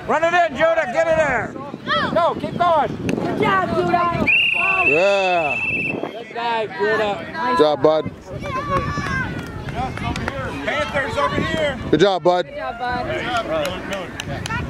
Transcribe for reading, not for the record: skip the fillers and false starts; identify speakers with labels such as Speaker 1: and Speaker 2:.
Speaker 1: Run it in, Judah. Get it there. Go. Keep going.
Speaker 2: Good job, Judah.
Speaker 3: Yeah.
Speaker 1: Good dive, Judah.
Speaker 3: Good job, bud.
Speaker 4: Panthers over here.
Speaker 3: Good job, bud.
Speaker 2: Good job, bud.
Speaker 4: Good job.